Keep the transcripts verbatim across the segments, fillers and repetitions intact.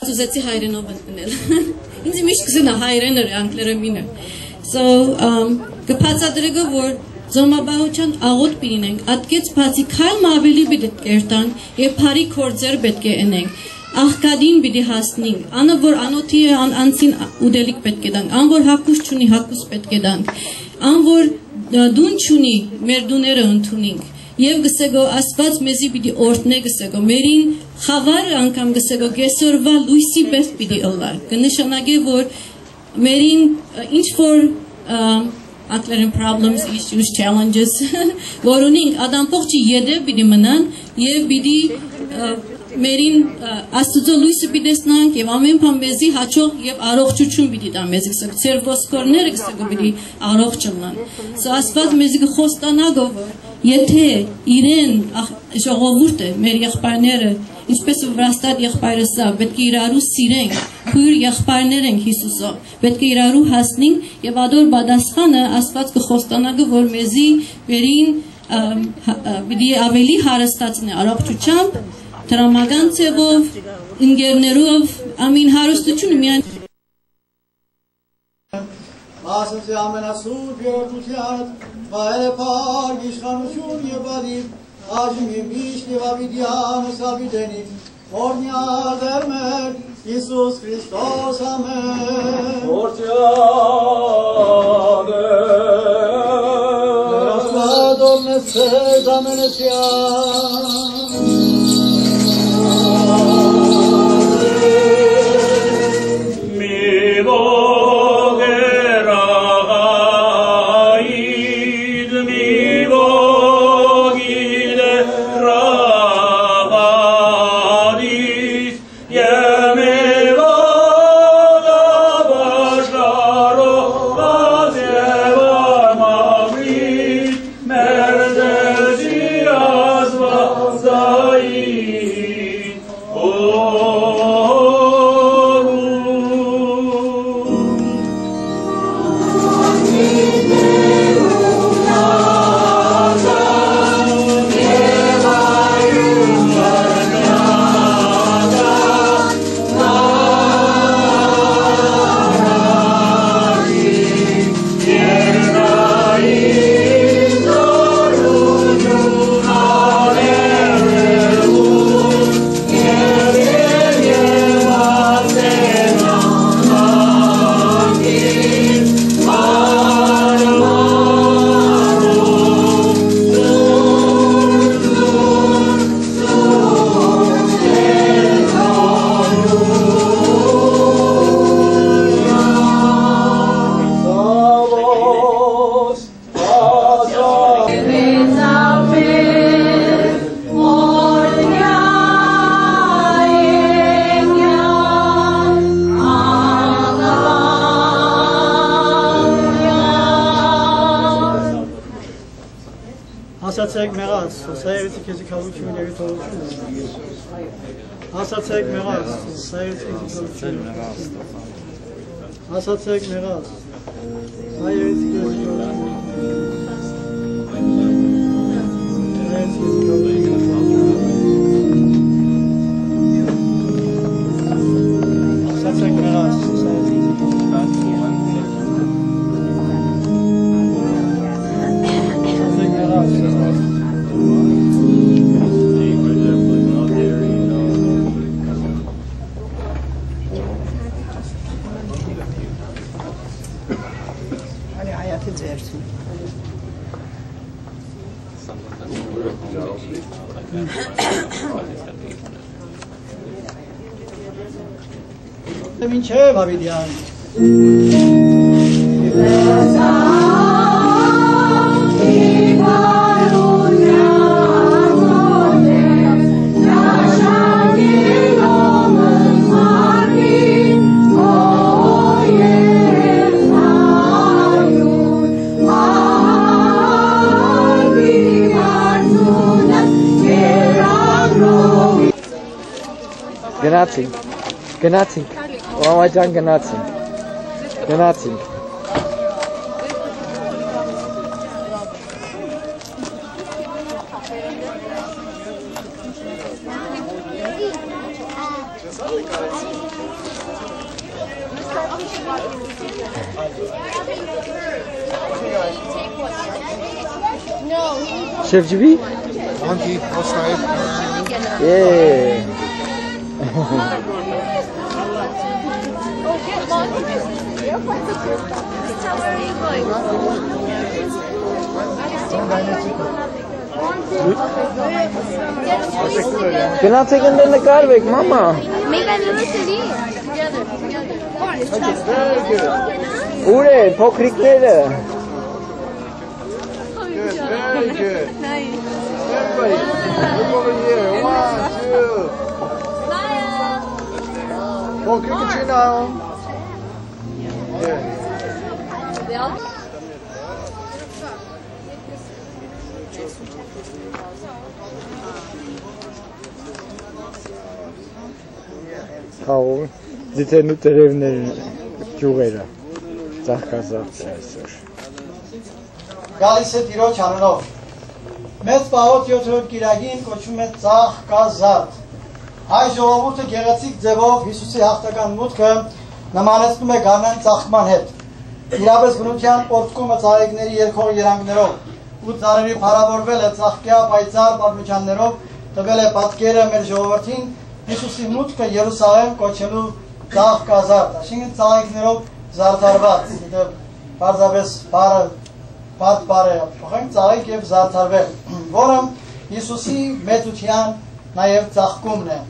Ուզեցի հայրենով ընդունել։ Ինձ միշտ գսին հայրեն էր անգլերը մինը։ So, կփածադրեգը որ Զոմաբահության աղոտ պիրինենք, ատկեց բացի քայլմ ավելի բիդետ կերտան և պարի կորձեր պետք է ընենք, աղկադին բիդի հասնինք, անը որ անոթի է անցին ուդելիք պետք է դանք, ան որ հակուս չունի հակուս պետք է դանք, ան որ դուն չունի մեր դուները ընդունինք, և գսեգո ասված մեզի բիդի օրտնե գսեգո, մերին խավարը անգամ գսեգո գեսորվա լույսի պես բիդի ըլվար, կնշանագե որ մերին ինչ որ անգլերեն problems, issues, challenges, որ ունինք ադամփոխչի յեդև բիդի մնան և բիդի մերին աստուծո լույսը բիդեսնանք և ամեն բան մեզի հաճող և առողջություն բիդի տա մեզի գսեգ, ծեր ոսկորները գսեգ բիդի առողջ չլնան։ So ասված մեզի գխոստանագով եթե իրեն ժողովուրդը, մեր եղբայրները, ինչպես Վրաստատ եղբայրը սա, պետք է իրարու սիրենք, քույր եղբայրներ ենք Հիսուսով, պետք է իրարու հասնենք և ադոր բադասխանը ասված կխոստանագը, որ մեզի վերին բիդի ավելի հարստացն է առողջությամբ, տրամական ծևով, ընկերներով, ամին հարստությունը միայն Ասացի ամենասուրբ երորդության, վայրը պարկ իշխանություն և բադիվ, Աժմ և միշտ և ավիդյան ու սավիդենիվ, Օրնյալ դեր մեր, Իսուս Քրիստոս ամեն։ Օրնյալ դեր, Աստվադոր նսեզ ամենեսյան, Ասացեք մեղած, սա երեցի քեզի քավություն և իտողություն։ Ասացեք մեղած, սա երեցի քեզի քավություն։ Ասացեք մեղած, սա երեցի քեզի քավություն։ Ասացեք մեղած, սա երեցի քեզի քավություն։ Մինչև ավիդյան Գնացինք, գնացինք, Մամաջան գնացինք, գնացինք։ Yes, I like Chef Gibi? Monkey, outside. Yeah. You're not taking them in the garbage, Mama. Make that little city together. Very good. Ure, pokrik nere? Good, very good. Everybody, look over here. One, two. Oh, kick your chin down. Yeah. Kavun, zitenu terevnerin ջուղերը ծաղկազարդ է այսօր։ Գալիս է Տիրոջ անունով։ Մեծ պահոտ յոթերորդ կիրակին կոչվում է Ծաղկազարդ։ Հայ ժողովուրդը գեղեցիկ ձևով Հիսուսի հաղթական մուտքը նմանեցնում է գարնան ծաղկման հետ։ Իրապես բնության օրդկումը ծաղիկների երգող երանգներով ու ծառերի փառավորվել է ծաղկյա պայծառ պատմություններով տվել է պատկերը մեր ժողովրդին Հիսուսի մուտքը Երուսաղեմ կոչելու Ծաղկազարդ, այսինքն ծաղիկներով զարդարված, դեպ պարզապես բարը Պարտ բարը փոխենք ծաղիկ և զարդարվել, որը Հիսուսի մեծության նաև ծաղկումն է։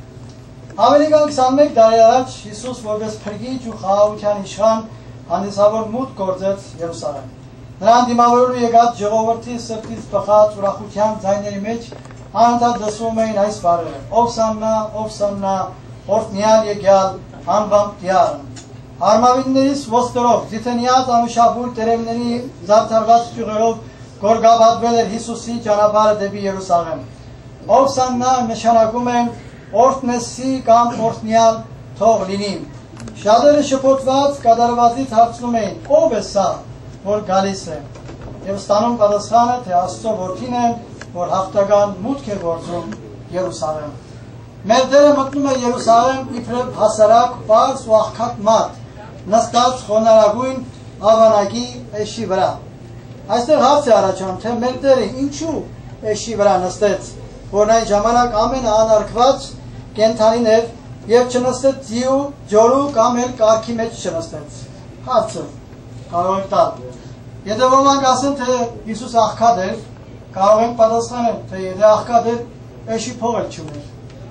Ավելի քան քսանմեկ տարի առաջ Հիսուս որպես փրկիչ ու խաղաղության իշխան հանդիսավոր մուտք գործեց Երուսաղեմ։ Նրան դիմավորելու եկած ժողովրդի սրտից բխած ուրախության ձայների մեջ անընդհատ լսվում էին այս բառերը. Ովսաննա, Ովսաննա, օրհնյալ եկյալ անվամբ Տյառն։ Արմավիններից ոստերով, ձիթենյաց անուշաբույր տերևների զարդարված ճյուղերով գորգաբատվել էր Հիսուսի ճանապարհը դեպի Երուսաղեմ։ Ովսաննա նշանակում է օրհնեսի կամ օրհնյալ թող լինի։ Շատերը շփոթված կատարվածից հարցնում էին. ով է սա, որ գալիս է։ Եվ ստանում պատասխանը, թե Աստծո որդին է, որ հաղթական մուտք է գործում Երուսաղեմ։ Մեր Տերը մտնում է Երուսաղեմ իբրև հասարակ, պարզ ու աղքատ մարդ, նստած խոնարհագույն ավանակի էշի վրա։ Այստեղ հարց է առաջանում, թե մեր Տերը ինչու էշի վրա նստեց, որն այն ժամանակ ամենաանարգված կենդանին էր և չնստեց ձիու, ջորու կամ էլ կառքի մեջ չնստեց։ Հարցը կարող եք տալ։ Եթե ոմանք ասեն, թե Հիսուս աղքատ էր, կարող ենք պատասխանել, թե եթե աղքատ էր, էշի փող էլ չուներ։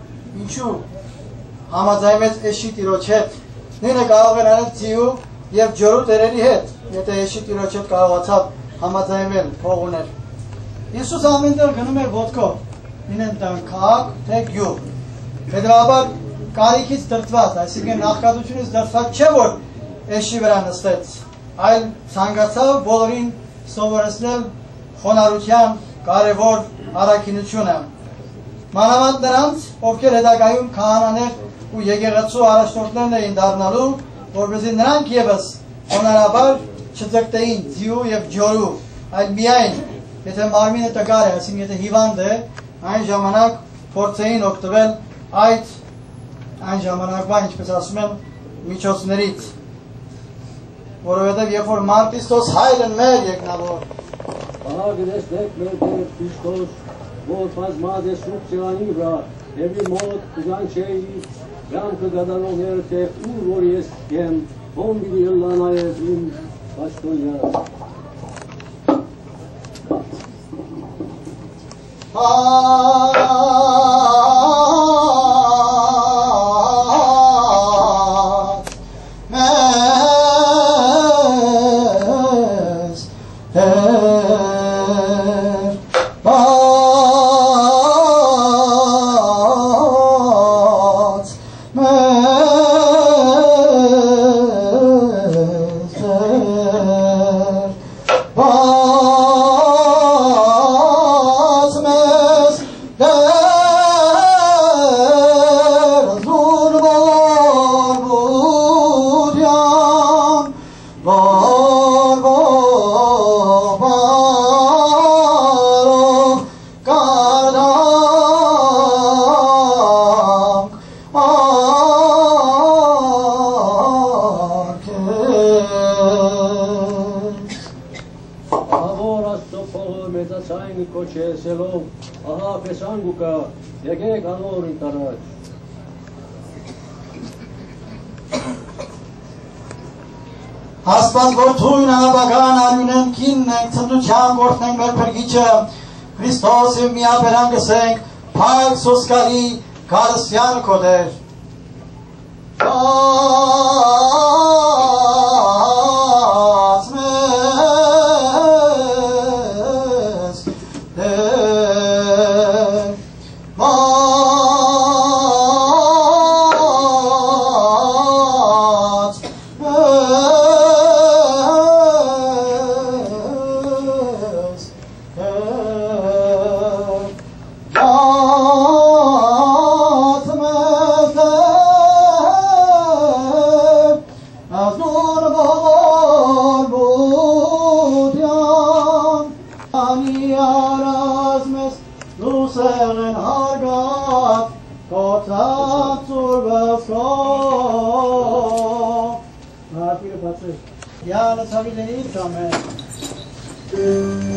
Ինչու համաձայնվեց էշի տիրոջ հետ, նույնը կարող են անել ձիու և ջորու տերերի հետ, եթե էշի տիրոջ հետ կարողացավ համաձայնվել փող ուներ։ Հիսուս ամենտեղ գնում էր ոտքով, լինեն տան քաղաք, թե գյուղ։ Հետևաբար կարիքից դրդված, այսինքն աղքատությունից դրդված չէ, որ էշի վրա նստեց, այլ ցանկացավ բոլորին սովորեցնել խոնարհության կարևոր առաքինությունը։ Մանավանդ նրանց, ովքեր հետագայում քահանաներ ու եկեղեցու առաջնորդներն էին դառնալու, որպեսզի նրանք ևս խոնարհաբար չձգտեին ձիու և ջորու, այլ միայն եթե մարմինը տգար է, այսինքն եթե հիվանդ է, այն ժամանակ փորձեին օգտվել այդ այն ժամանակվա, ինչպես ասում են, միջոցներից, որովհետև երբ որ Մարտիսtos հայրն մեր եկնավոր Ահա գտեք մեր Տեր Քրիստոս, որ բազմած է սուրբ ծերանի վրա, դեպի մոտ կգանչեի Յանքը գադարողները թե ուր որ ես եմ, ում բիդի ըլլանայև իմ պաշտոնյա։ Bas mes ասելով, ահա փեսանգուկա, եկեք անորին տարած։ Աստված որդույն անաբական արյունեն կիննենք, ծնդության գործնենք մեր պրգիչը, Քրիստոս և միաբերան գսենք, պայք սոսկարի կարսյանը կոդեր։ Ած մեզ դեր, ած մեզ Yalnız habileyi tamam.